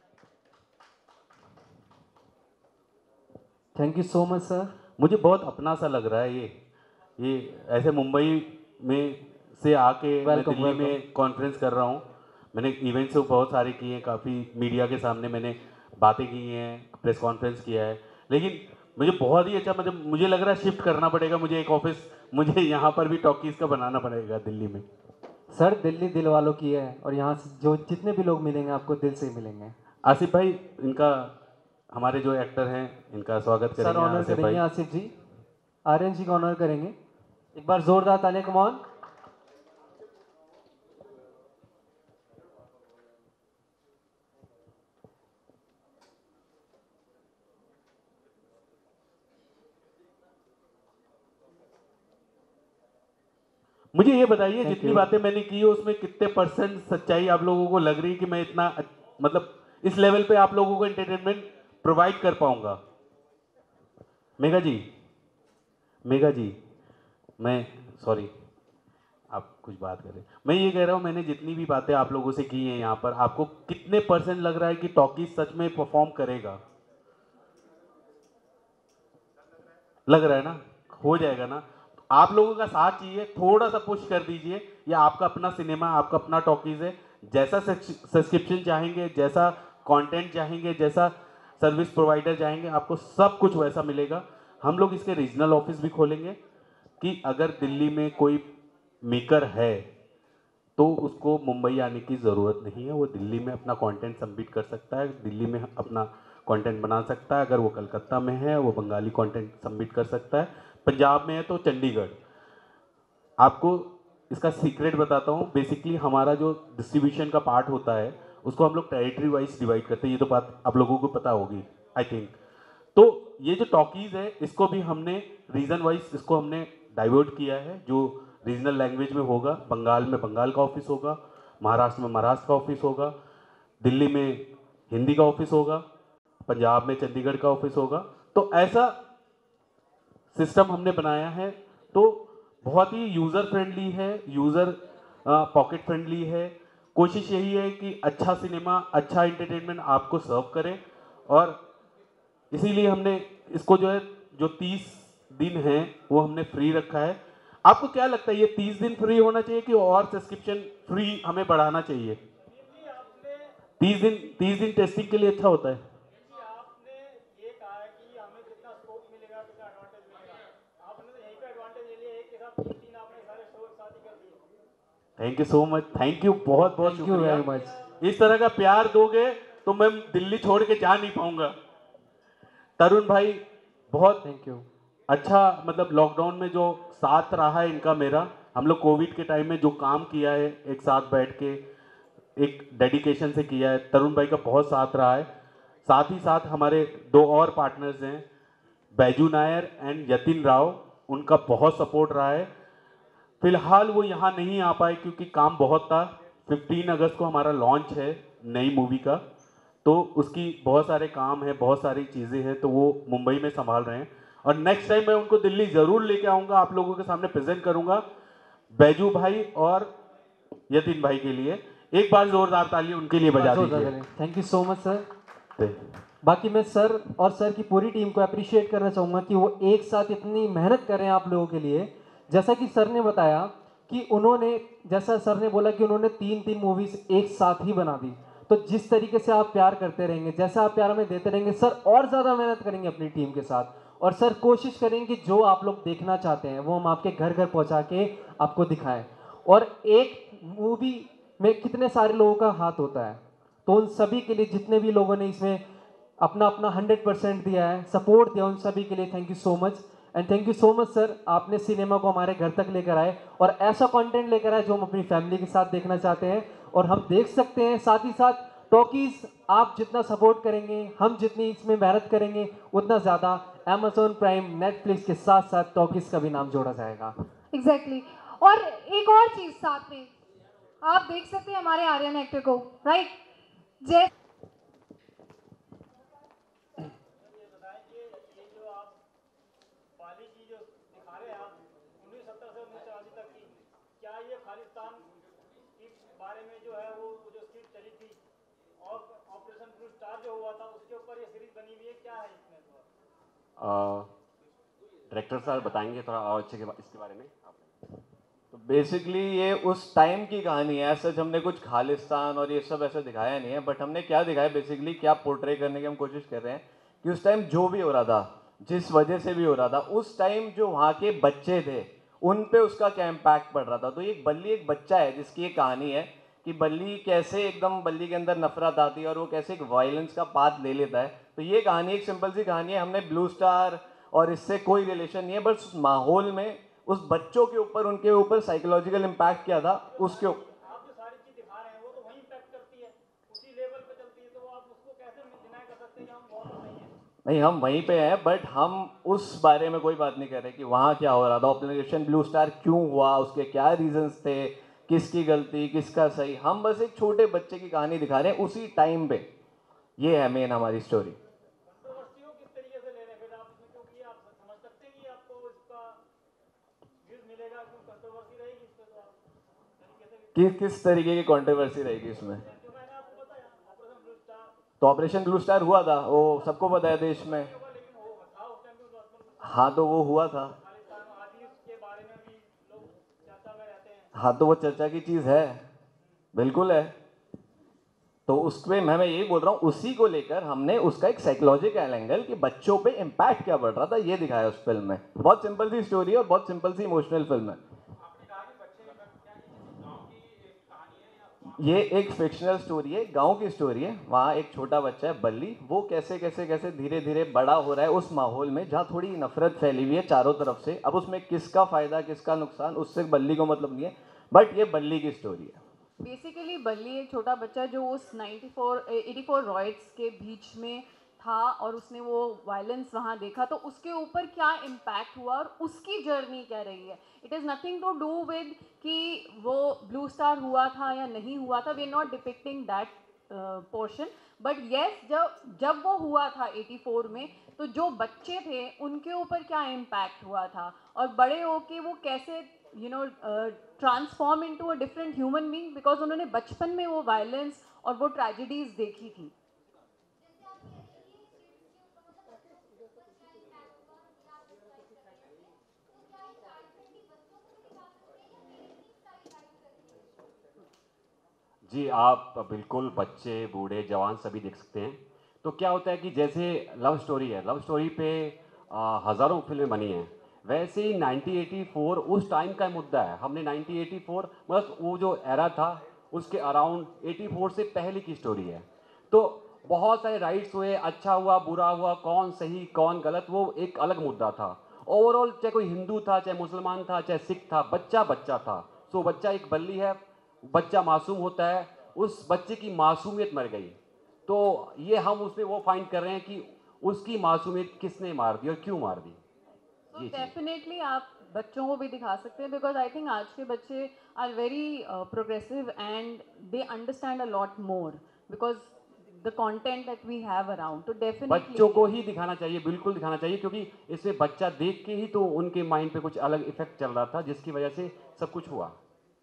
Thank you so much sir. मुझे बहुत अपना सा लग रहा है ये ये ऐसे मुंबई में से आके मैं Welcome, दिल्ली welcome. में कॉन्फ्रेंस कर रहा हूँ। मैंने इवेंट्स बहुत सारे किए हैं, काफ़ी मीडिया के सामने मैंने बातें की हैं, प्रेस कॉन्फ्रेंस किया है, लेकिन मुझे बहुत ही अच्छा, मतलब मुझे लग रहा है शिफ्ट करना पड़ेगा मुझे, एक ऑफिस मुझे यहाँ पर भी टॉकीज़ का बनाना पड़ेगा दिल्ली में। सर दिल्ली दिल वालों की है, और यहाँ से जो जितने भी लोग मिलेंगे आपको दिल से ही मिलेंगे। आसिफ भाई, इनका हमारे जो एक्टर हैं इनका स्वागत सर करेंगे। ऑनर आसिफ करेंगे भाई, आसिफ जी, आर्यन जी का ऑनर करेंगे। एक बार जोरदार तालियां। Come on. मुझे ये बताइए Thank जितनी you. बातें मैंने की है उसमें कितने परसेंट सच्चाई आप लोगों को लग रही है कि मैं इतना अ- मतलब इस लेवल पे आप लोगों को एंटरटेनमेंट प्रोवाइड कर पाऊंगा? मेघा जी, मेघा जी, मैं सॉरी, आप कुछ बात करें। मैं ये कह रहा हूँ मैंने जितनी भी बातें आप लोगों से की हैं यहाँ पर, आपको कितने परसेंट लग रहा है कि टॉकीज सच में परफॉर्म करेगा? लग रहा है ना? हो जाएगा ना? आप लोगों का साथ चाहिए, थोड़ा सा पुश कर दीजिए। ये आपका अपना सिनेमा, आपका अपना टॉकीज है। जैसा सब्सक्रिप्शन चाहेंगे, जैसा कंटेंट चाहेंगे, जैसा सर्विस प्रोवाइडर चाहेंगे, आपको सब कुछ वैसा मिलेगा। हम लोग इसके रीजनल ऑफिस भी खोलेंगे कि अगर दिल्ली में कोई मेकर है तो उसको मुंबई आने की ज़रूरत नहीं है। वो दिल्ली में अपना कंटेंट सबमिट कर सकता है, दिल्ली में अपना कंटेंट बना सकता है। अगर वो कलकत्ता में है वो बंगाली कंटेंट सबमिट कर सकता है, पंजाब में है तो चंडीगढ़। आपको इसका सीक्रेट बताता हूँ। बेसिकली हमारा जो डिस्ट्रीब्यूशन का पार्ट होता है उसको हम लोग टेरिटरी वाइज डिवाइड करते हैं। ये तो बात आप लोगों को पता होगी आई थिंक। तो ये जो टॉकीज है इसको भी हमने रीजन वाइज इसको हमने डाइवर्ट किया है। जो रीजनल लैंग्वेज में होगा, बंगाल में बंगाल का ऑफिस होगा, महाराष्ट्र में महाराष्ट्र का ऑफिस होगा, दिल्ली में हिंदी का ऑफिस होगा, पंजाब में चंडीगढ़ का ऑफिस होगा। तो ऐसा सिस्टम हमने बनाया है। तो बहुत ही यूज़र फ्रेंडली है, यूज़र पॉकेट फ्रेंडली है। कोशिश यही है कि अच्छा सिनेमा, अच्छा एंटरटेनमेंट आपको सर्व करें। और इसीलिए हमने इसको जो है जो तीस दिन है वो हमने फ्री रखा है। आपको क्या लगता है ये तीस दिन फ्री होना चाहिए कि और सब्सक्रिप्शन फ्री हमें बढ़ाना चाहिए? तीस दिन तीस दिन टेस्टिंग के लिए अच्छा होता है। आपने ये कहा है कि हमें कितना स्कोप मिलेगा, कितना एडवांटेज मिलेगा। आपने तो यहीं पे एडवांटेज ले लिया, एक के साथ तीन तीन आपने सारे शो एक साथ ही कर दिए। Thank you so much, thank you, बहुत बहुत Thank you very शुक्रिया। much. इस तरह का प्यार दोगे तो मैं दिल्ली छोड़ के जा नहीं पाऊंगा। तरुण भाई बहुत थैंक यू। अच्छा, मतलब लॉकडाउन में जो साथ रहा है इनका मेरा, हम लोग कोविड के टाइम में जो काम किया है एक साथ बैठ के, एक डेडिकेशन से किया है, तरुण भाई का बहुत साथ रहा है। साथ ही साथ हमारे दो और पार्टनर्स हैं, बैजू नायर एंड यतिन राव, उनका बहुत सपोर्ट रहा है। फिलहाल वो यहाँ नहीं आ पाए क्योंकि काम बहुत था। पंद्रह अगस्त को हमारा लॉन्च है नई मूवी का, तो उसकी बहुत सारे काम है, बहुत सारी चीज़ें हैं, तो वो मुंबई में संभाल रहे हैं। और नेक्स्ट टाइम मैं उनको दिल्ली ज़रूर लेके आऊँगा, आप लोगों के सामने प्रेजेंट करूँगा बैजू भाई और यतिन भाई के लिए। एक बार जोरदार ताली उनके लिए बजा दीजिए। Thank you so much sir. बाकी मैं सर और सर की पूरी टीम को अप्रिशिएट करना चाहूँगा कि वो एक साथ इतनी मेहनत कर रहे हैं आप लोगों के लिए। जैसा कि सर ने बताया कि उन्होंने, जैसा सर ने बोला कि उन्होंने तीन तीन मूवीज एक साथ ही बना दी। तो जिस तरीके से आप प्यार करते रहेंगे, जैसा आप प्यार हमें देते रहेंगे, सर और ज़्यादा मेहनत करेंगे अपनी टीम के साथ। और सर कोशिश करेंगे कि जो आप लोग देखना चाहते हैं वो हम आपके घर घर पहुंचा के आपको दिखाएं। और एक मूवी में कितने सारे लोगों का हाथ होता है, तो उन सभी के लिए, जितने भी लोगों ने इसमें अपना अपना हंड्रेड परसेंट दिया है, सपोर्ट दिया, उन सभी के लिए thank you so much. And thank you so much sir, आपने सिनेमा को हमारे घर तक लेकर आए और ऐसा कंटेंट लेकर आए जो हम अपनी फैमिली के साथ देखना चाहते हैं और हम देख सकते हैं। साथ ही साथ टॉकीज आप जितना सपोर्ट करेंगे, हम जितनी इसमें मेहनत करेंगे, उतना ज़्यादा अमेजोन प्राइम, नेटफ्लिक्स के साथ साथ टॉकीज का भी नाम जोड़ा जाएगा। Exactly exactly. और एक और चीज साथ में आप देख सकते हैं हमारे आर्यन एक्टर को, राइट? जय वाली की जो दिखा रहे हैं आप उन्नीस सौ सत्तर से उन्नीस सौ चौरासी तक की, क्या ये खालिस्तान के बारे में जो है वो जो स्क्रिप्ट चली थी और ऑपरेशन ब्लू स्टार जो हुआ था उसके ऊपर ये सीरीज बनी हुई है, क्या है इसमें? डायरेक्टर साहब बताएंगे थोड़ा और अच्छे के बा, इसके बारे में। तो बेसिकली ये उस टाइम की कहानी है। सच हमने कुछ खालिस्तान और ये सब ऐसा दिखाया नहीं है, बट हमने क्या दिखाया बेसिकली, क्या पोर्ट्रे करने की हम कोशिश कर रहे हैं कि उस टाइम जो भी हो रहा था, जिस वजह से भी हो रहा था, उस टाइम जो वहाँ के बच्चे थे उन पे उसका क्या इम्पैक्ट पड़ रहा था। तो एक बल्ली एक बच्चा है जिसकी एक कहानी है कि बल्ली कैसे एकदम बल्ली के अंदर नफरत आती है और वो कैसे एक वायलेंस का पाथ ले लेता है। तो ये कहानी एक सिंपल सी कहानी है। हमने ब्लू स्टार और इससे कोई रिलेशन नहीं है, बस उस माहौल में उस बच्चों के ऊपर, उनके ऊपर साइकोलॉजिकल इम्पैक्ट क्या था उसके ऊपर। आप जो सारी चीज दिखा रहे हैं वो तो वही इम्पैक्ट करती है, उसी लेवल पे चलती है, तो आप उसको कैसे डिनाई कर सकते हैं कि हम बहुत नहीं है? नहीं, हम वहीं पे हैं, बट हम उस बारे में कोई बात नहीं कर रहे कि वहाँ क्या हो रहा था, ऑपरेशन ब्लू स्टार क्यों हुआ, उसके क्या रीजंस थे, किसकी गलती किसका सही। हम बस एक छोटे बच्चे की कहानी दिखा रहे हैं उसी टाइम पे। ये है मेन हमारी स्टोरी। कंट्रोवर्सी को किस तरीके से ले रहे हैं फिर आप इसमें, क्योंकि आप समझ सकते हैं कि आपको इसका व्यूज मिलेगा, क्यों कंट्रोवर्सी रहेगी इस पे, तो आप तरीके से किस किस तरीके की कंट्रोवर्सी रहेगी इसमें? जो मैंने आपको बताया ऑपरेशन ब्लू स्टार तो ऑपरेशन ब्लू स्टार हुआ था, वो सबको पता है देश में। होगा, लेकिन वो था उस टाइम भी उस हाँ तो वो हुआ था। खालिस्तान में, आज भी उसके बारे में भी लोग चर्चा में रहते हैं। हाँ तो वो चर्चा की चीज़ है, बिल्कुल है। तो उसमें मैं मैं यही बोल रहा हूँ, उसी को लेकर हमने उसका एक साइकोलॉजिकल एंगल कि बच्चों पे इम्पैक्ट क्या पड़ रहा था ये दिखाया उस फिल्म में। बहुत सिंपल सी स्टोरी है और बहुत सिंपल सी इमोशनल फिल्म है। ये एक फिक्शनल स्टोरी है, गांव की स्टोरी है। वहाँ एक छोटा बच्चा है बल्ली, वो कैसे कैसे कैसे धीरे धीरे बड़ा हो रहा है उस माहौल में जहाँ थोड़ी नफरत फैली हुई है चारों तरफ से। अब उसमें किसका फायदा किसका नुकसान उससे बल्ली को मतलब नहीं है, बट ये बल्ली की स्टोरी है। बेसिकली बल्ली एक छोटा बच्चा जो उस ninety four eighty four riots के बीच में था और उसने वो वायलेंस वहाँ देखा, तो उसके ऊपर क्या इम्पैक्ट हुआ और उसकी जर्नी क्या रही है। It is nothing to do with कि वो ब्लू स्टार हुआ था या नहीं हुआ था, we are not depicting that portion, but yes जब जब वो हुआ था एटी फोर में, तो जो बच्चे थे उनके ऊपर क्या इम्पैक्ट हुआ था और बड़े होके वो कैसे you know transform into a different human being, because उन्होंने बचपन में वो वायलेंस और वो ट्रेजेडीज देखी थी। जी आप बिल्कुल बच्चे बूढ़े जवान सभी देख सकते हैं। तो क्या होता है कि जैसे लव स्टोरी है, लव स्टोरी पे आ, हज़ारों फिल्में बनी हैं, वैसे ही नाइनटीन एटी फोर उस टाइम का मुद्दा है। हमने नाइनटीन एटी फोर मतलब वो जो एरा था उसके अराउंड एटी फोर से पहले की स्टोरी है। तो बहुत सारे राइट्स हुए, अच्छा हुआ बुरा हुआ, कौन सही कौन गलत, वो एक अलग मुद्दा था। ओवरऑल चाहे कोई हिंदू था चाहे मुसलमान था चाहे सिख था, बच्चा बच्चा था। सो बच्चा एक बल्ली है, बच्चा मासूम होता है, उस बच्चे की मासूमियत मर गई। तो ये हम उसमें वो फाइंड कर रहे हैं कि उसकी मासूमियत किसने मार दी और क्यों मार दी। तो डेफिनेटली आप बच्चों को भी दिखा सकते हैं, बिकॉज आई थिंक आज के बच्चे are very progressive and they understand a lot more because the content that we have around. तो डेफिनेटली बच्चों को ही दिखाना चाहिए, बिल्कुल दिखाना चाहिए, क्योंकि इसमें बच्चा देख के ही तो उनके माइंड पे कुछ अलग इफेक्ट चल रहा था जिसकी वजह से सब कुछ हुआ।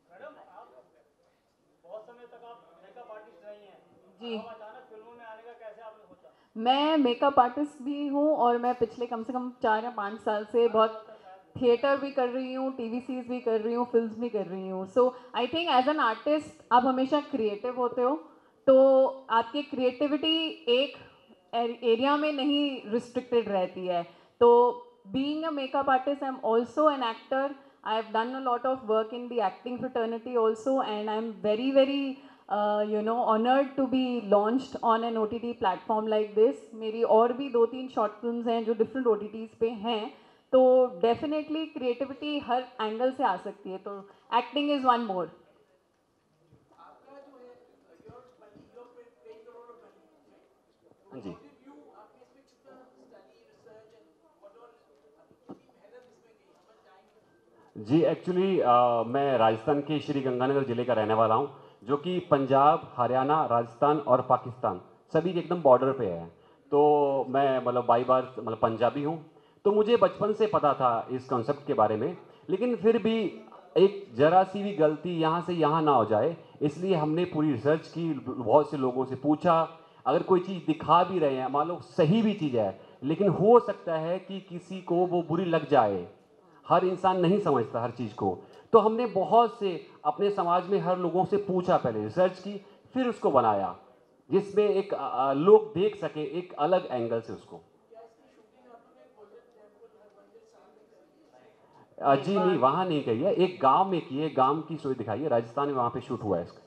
बहुत समय तक आप मेकअप आर्टिस्ट रही हैं, जी, अब अचानक फिल्मों में आने का कैसे आपने सोचा? मैं मेकअप आर्टिस्ट भी हूँ और मैं पिछले कम से कम चार या पाँच साल से बहुत थिएटर भी कर रही हूँ, टीवी सीरीज भी कर रही हूँ, फिल्म्स भी कर रही हूँ। So I think as an artist आप हमेशा क्रिएटिव होते हो, तो आपकी क्रिएटिविटी एक एरिया में नहीं रिस्ट्रिक्टेड रहती है। तो being a makeup artist I am also an actor, I have done a lot of work in the acting fraternity also, and I'm very very uh, you know honored to be launched on an O T T platform like this. मेरी और भी दो तीन short films हैं जो different O T Ts पे हैं, तो definitely creativity हर angle से आ सकती है, तो acting is one more. जी जी एक्चुअली मैं राजस्थान के श्री गंगानगर ज़िले का रहने वाला हूँ, जो कि पंजाब हरियाणा राजस्थान और पाकिस्तान सभी के एकदम बॉर्डर पे है। तो मैं मतलब बाई बार मतलब पंजाबी हूँ, तो मुझे बचपन से पता था इस कॉन्सेप्ट के बारे में, लेकिन फिर भी एक जरा सी भी गलती यहाँ से यहाँ ना हो जाए, इसलिए हमने पूरी रिसर्च की, बहुत से लोगों से पूछा। अगर कोई चीज़ दिखा भी रहे हैं, मान लो सही भी चीज़ है, लेकिन हो सकता है कि किसी को वो बुरी लग जाए, हर इंसान नहीं समझता हर चीज़ को। तो हमने बहुत से अपने समाज में हर लोगों से पूछा, पहले रिसर्च की, फिर उसको बनाया जिसमें एक आ, लोग देख सके एक अलग एंगल से उसको। आ, जी नहीं, वहाँ नहीं कही है, एक गांव में की है, गांव की स्टोरी दिखाई है, राजस्थान में वहाँ पे शूट हुआ है इसका।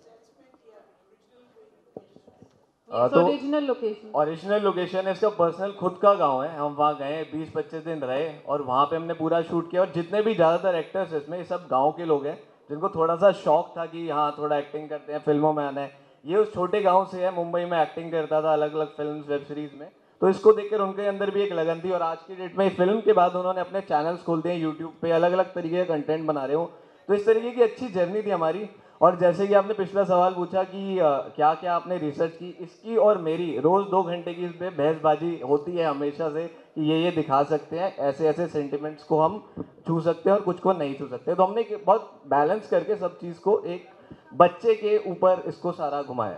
तो ओरिजिनल लोकेशन ओरिजिनल लोकेशन है इसका, पर्सनल खुद का गांव है। हम वहाँ गए, बीस पच्चीस दिन रहे और वहाँ पे हमने पूरा शूट किया। और जितने भी ज़्यादातर एक्टर्स इसमें, ये सब गांव के लोग हैं जिनको थोड़ा सा शौक था कि हाँ थोड़ा एक्टिंग करते हैं, फिल्मों में आना है। ये उस छोटे गांव से है, मुंबई में एक्टिंग करता था अलग अलग फिल्म वेब सीरीज़ में। तो इसको देखकर उनके अंदर भी एक लगन थी और आज की डेट में फिल्म के बाद उन्होंने अपने चैनल्स खोल दिए यूट्यूब पे, अलग अलग तरीके का कंटेंट बना रहे हो। तो इस तरीके की अच्छी जर्नी थी हमारी। और जैसे कि आपने पिछला सवाल पूछा कि आ, क्या क्या आपने रिसर्च की, इसकी और मेरी रोज़ दो घंटे की इस पर बहसबाजी होती है हमेशा से कि ये ये दिखा सकते हैं, ऐसे ऐसे सेंटिमेंट्स को हम छू सकते हैं और कुछ को नहीं छू सकते। तो हमने बहुत बैलेंस करके सब चीज़ को एक बच्चे के ऊपर इसको सारा घुमाया।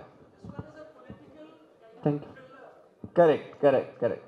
Thank you. Correct correct correct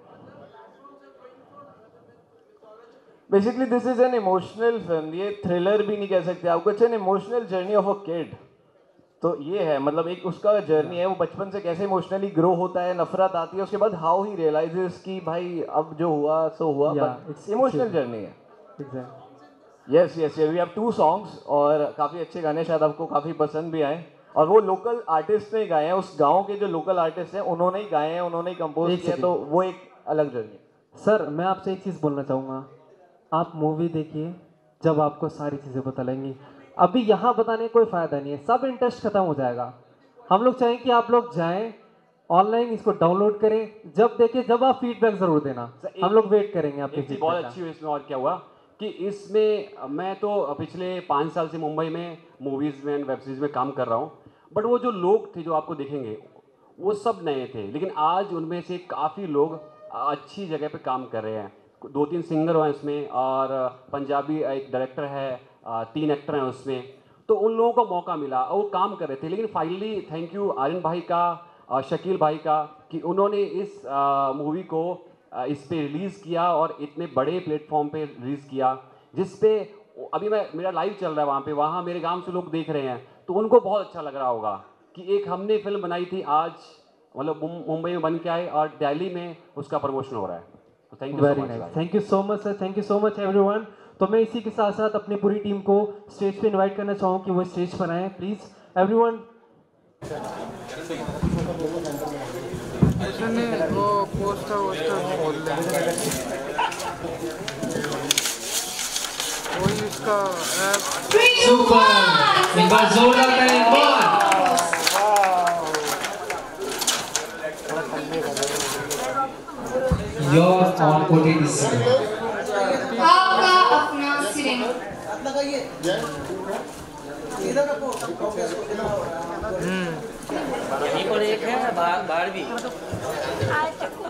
basically this is an emotional film. ये थ्रिलर भी नहीं कह सकते आपको, it's an emotional journey of a kid. तो ये है मतलब एक उसका जर्नी है, वो बचपन से कैसे इमोशनली ग्रो होता है, नफरत आती है, उसके बाद हाउ ही रियलाइजेस कि भाई अब जो हुआ सो हुआ। बट इमोशनल जर्नी है। Yes yes we have two songs और काफ़ी अच्छे गाने, शायद आपको काफ़ी पसंद भी आए। और वो लोकल आर्टिस्ट ने गाए हैं, उस गांव के जो लोकल आर्टिस्ट हैं उन्होंने ही गाए हैं, उन्होंने ही कंपोज किया, तो वो एक अलग जर्नी। सर मैं आपसे एक चीज़ बोलना चाहूँगा, आप मूवी देखिए जब आपको सारी चीज़ें पता लगेंगी। अभी यहाँ बताने कोई फ़ायदा नहीं है, सब इंटरेस्ट खत्म हो जाएगा। हम लोग चाहें कि आप लोग जाएं ऑनलाइन इसको डाउनलोड करें, जब देखें जब आप फीडबैक ज़रूर देना, हम लोग वेट करेंगे आपके फीडबैक। बहुत अच्छी हुई इसमें। और क्या हुआ कि इसमें मैं तो पिछले पाँच साल से मुंबई में मूवीज़ में एंड वेब सीरीज़ में काम कर रहा हूँ, बट वो जो लोग थे जो आपको दिखेंगे वो सब नए थे, लेकिन आज उनमें से काफ़ी लोग अच्छी जगह पे काम कर रहे हैं। दो तीन सिंगर हैं इसमें और पंजाबी एक डायरेक्टर है, तीन एक्टर हैं उसमें। तो उन लोगों को मौका मिला और वो काम कर रहे थे। लेकिन फाइनली थैंक यू आर्यन भाई का, शकील भाई का, कि उन्होंने इस मूवी को इस पे रिलीज़ किया और इतने बड़े प्लेटफॉर्म पे रिलीज़ किया, जिस पे अभी मैं मेरा लाइव चल रहा है वहाँ पे, वहाँ मेरे गांव से लोग देख रहे हैं, तो उनको बहुत अच्छा लग रहा होगा कि एक हमने फिल्म बनाई थी आज मतलब मुंबई में बन के आए और दिल्ली में उसका प्रमोशन हो रहा है। तो thank you very nice, thank you so much sir, thank you so much everyone. तो मैं इसी के साथ साथ अपनी पूरी टीम को स्टेज पे इनवाइट करना चाहूँ कि वो स्टेज पर आए प्लीज़ एवरीवन। वो पोस्टर वोस्टर बोल देंगे, वही इसका सुपर, एक बार जोरदार ताली मार। Your on O T T cinema. आपका अपना सिनेमा। यहीं पर एक है बाहर बाहर भी।